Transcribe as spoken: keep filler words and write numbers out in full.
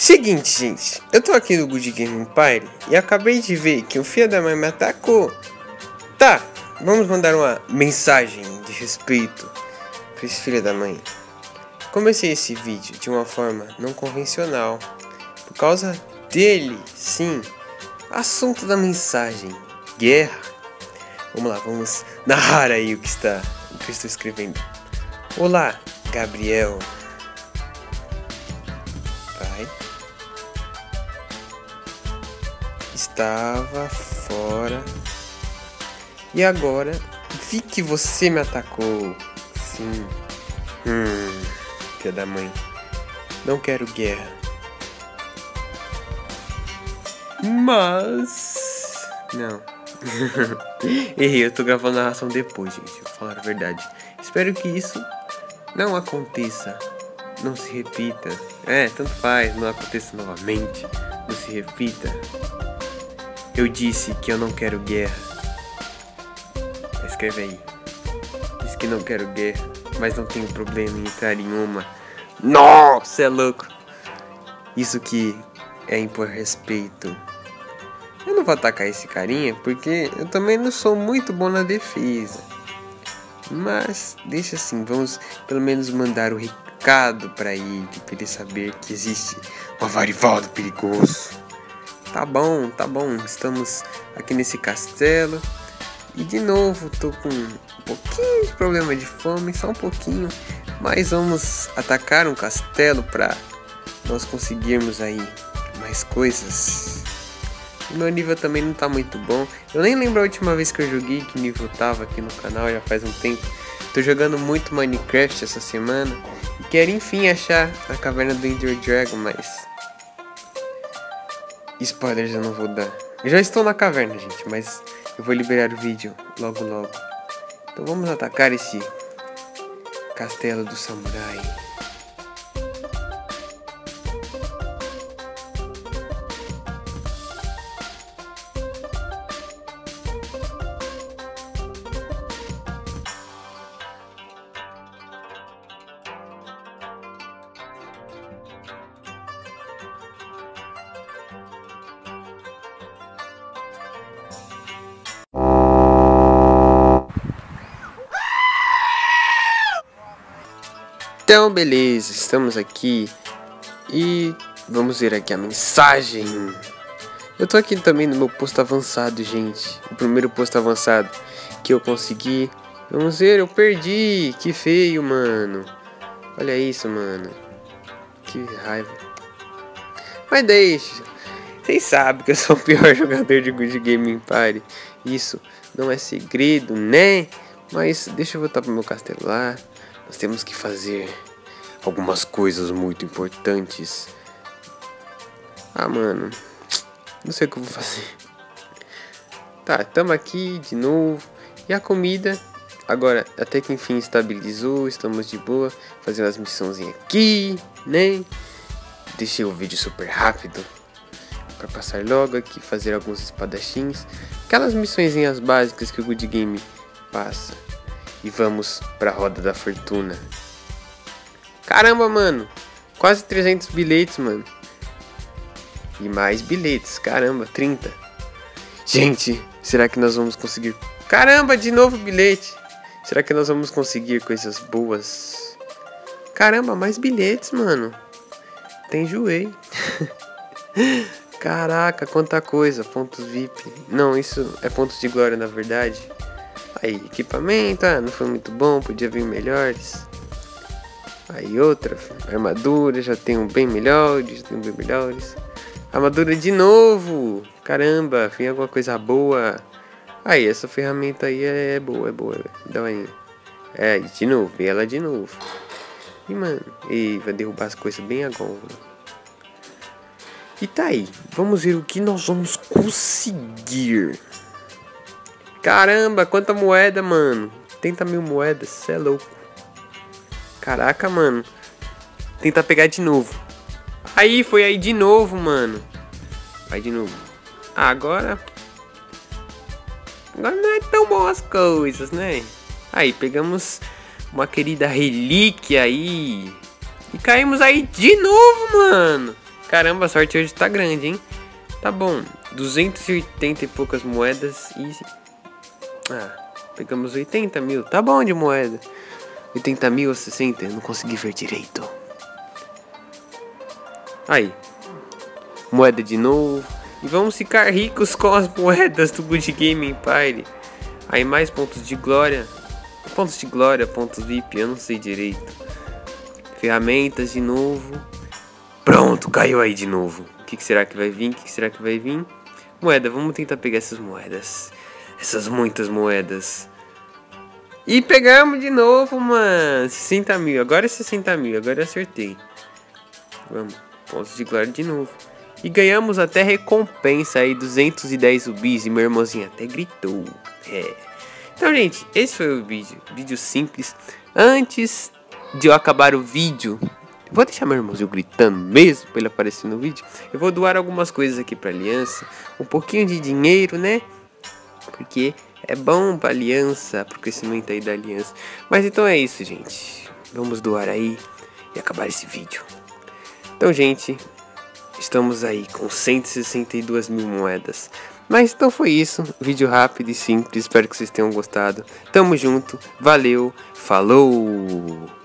Seguinte, gente, eu tô aqui no Good Game Empire e acabei de ver que o filho da mãe me atacou. Tá, vamos mandar uma mensagem de respeito pra esse filho da mãe. Comecei esse vídeo de uma forma não convencional, por causa dele, sim. Assunto da mensagem, guerra. Vamos lá, vamos narrar aí o que está, o que eu estou escrevendo. Olá, Gabriel. Pai. Estava fora e agora vi que você me atacou. Sim. Hum, filha da mãe. Não quero guerra. Mas... Não. Errei, eu tô gravando a narração depois, gente. Vou falar a verdade. Espero que isso não aconteça. Não se repita. É, tanto faz, não aconteça novamente. Não se repita. Eu disse que eu não quero guerra. Escreve aí. Disse que não quero guerra, mas não tenho problema em entrar em uma. Nossa, é louco. Isso que é impor respeito. Eu não vou atacar esse carinha, porque eu também não sou muito bom na defesa. Mas, deixa assim, vamos pelo menos mandar o recado pra ele, pra ele saber que existe um avarivado perigoso. Tá bom, tá bom, estamos aqui nesse castelo. E de novo, tô com um pouquinho de problema de fome, só um pouquinho. Mas vamos atacar um castelo pra nós conseguirmos aí mais coisas. O meu nível também não tá muito bom. Eu nem lembro a última vez que eu joguei, que nível tava aqui no canal, já faz um tempo. Tô jogando muito Minecraft essa semana e quero enfim achar a caverna do Ender Dragon, mas... spoilers eu não vou dar. Eu já estou na caverna, gente, mas eu vou liberar o vídeo logo logo. Então vamos atacar esse castelo do samurai. Então beleza, estamos aqui e vamos ver aqui a mensagem. Eu tô aqui também no meu posto avançado, gente. O primeiro posto avançado que eu consegui. Vamos ver, eu perdi. Que feio, mano. Olha isso, mano. Que raiva. Mas deixa. Vocês sabem que eu sou o pior jogador de Good Game Empire. Isso não é segredo, né? Mas deixa eu voltar pro meu castelo lá. Nós temos que fazer algumas coisas muito importantes. Ah, mano. Não sei o que eu vou fazer. Tá, tamo aqui de novo. E a comida, agora, até que enfim estabilizou. Estamos de boa. Fazendo as missãozinhas aqui, né? Deixei o vídeo super rápido pra passar logo aqui. Fazer alguns espadachins. Aquelas missõezinhas básicas que o Good Game passa. E vamos pra roda da fortuna. Caramba, mano. Quase trezentos bilhetes, mano. E mais bilhetes. Caramba, trinta. Gente, será que nós vamos conseguir... Caramba, de novo bilhete. Será que nós vamos conseguir coisas boas? Caramba, mais bilhetes, mano. Até enjoei. Caraca, quanta coisa. Pontos V I P. Não, isso é pontos de glória, na verdade. Aí, equipamento, ah, não foi muito bom, podia vir melhores. Aí outra, armadura, já tenho bem melhores, já tenho bem melhores. Armadura de novo, caramba, vem alguma coisa boa. Aí, essa ferramenta aí é, é boa, é boa, dá aí. É, de novo, e ela de novo. E mano, e vai derrubar as coisas bem agora. E tá aí, vamos ver o que nós vamos conseguir. Caramba, quanta moeda, mano. trinta mil moedas, cê é louco. Caraca, mano. Tentar pegar de novo. Aí, foi aí de novo, mano. Vai de novo. Ah, agora... Agora não é tão bom as coisas, né? Aí, pegamos uma querida relíquia aí. E caímos aí de novo, mano. Caramba, a sorte hoje tá grande, hein? Tá bom, duzentos e oitenta e poucas moedas e... Ah, pegamos oitenta mil, tá bom de moeda. oitenta mil ou sessenta, eu não consegui ver direito. Aí, moeda de novo. E vamos ficar ricos com as moedas do Good Game Empire. Aí mais pontos de glória. Pontos de glória, pontos V I P, eu não sei direito. Ferramentas de novo. Pronto, caiu aí de novo. O que, que será que vai vir? O que, que será que vai vir? Moeda, vamos tentar pegar essas moedas. Essas muitas moedas. E pegamos de novo, mano. sessenta mil, agora é sessenta mil, agora eu acertei. Vamos, pontos de glória de novo. E ganhamos até recompensa aí, duzentos e dez rubis. E meu irmãozinho até gritou. É. Então, gente, esse foi o vídeo. Vídeo simples. Antes de eu acabar o vídeo, eu vou deixar meu irmãozinho gritando mesmo pra ele aparecer no vídeo. Eu vou doar algumas coisas aqui pra aliança. Um pouquinho de dinheiro, né? Porque é bom pra aliança, pro crescimento aí da aliança. Mas então é isso, gente. Vamos doar aí e acabar esse vídeo. Então, gente... Estamos aí com cento e sessenta e duas mil moedas. Mas então foi isso. Vídeo rápido e simples. Espero que vocês tenham gostado. Tamo junto. Valeu. Falou.